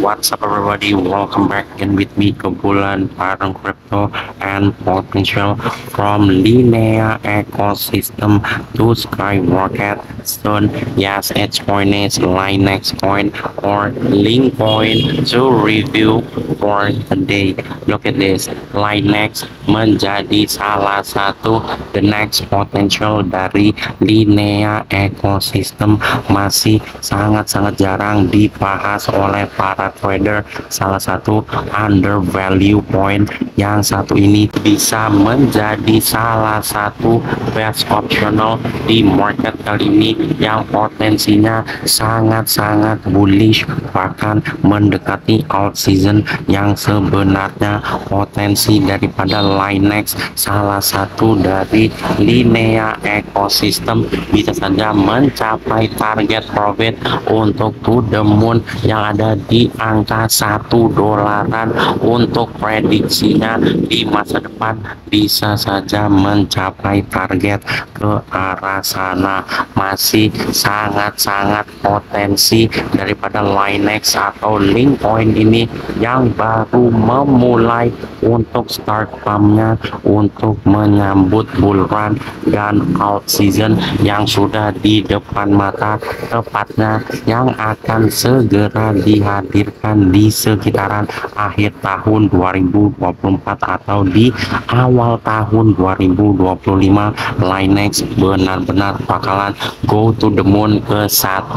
What's up everybody, welcome back again with me Kebulan bareng crypto and potential from Linea ecosystem to skyrocket soon. Yes, it's point is Linex coin or Link coin to review for today. Look at this, Linex menjadi salah satu the next potential dari Linea ecosystem, masih sangat-sangat jarang dibahas oleh para trader. Salah satu undervalue point yang satu ini bisa menjadi salah satu best optional di market kali ini yang potensinya sangat-sangat bullish, bahkan mendekati out season yang sebenarnya potensi daripada Linex, salah satu dari Linea ecosystem, bisa saja mencapai target profit untuk to the moon yang ada di angka $1. Untuk prediksinya di masa depan bisa saja mencapai target ke arah sana. Masih sangat-sangat potensi daripada Linex atau Link coin ini yang baru memulai untuk start pumpnya untuk menyambut bull run dan out season yang sudah di depan mata, tepatnya yang akan segera dihadirkan di sekitaran akhir tahun 2024 atau di awal tahun 2025. Linex benar-benar bakalan go to the moon ke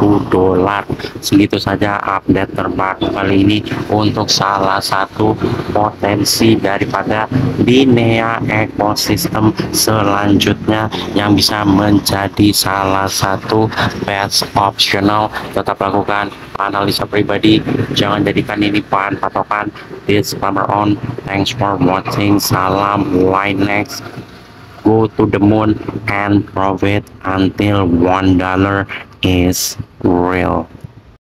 $1. Segitu saja update terbaru kali ini untuk salah satu potensi daripada Linea ecosystem selanjutnya yang bisa menjadi salah satu best optional. Tetap lakukan analisa pribadi, jangan jadikan ini bahan patokan. Disclaimer on. Thanks for watching. Salam Linex, go to the moon and profit until $1 is real.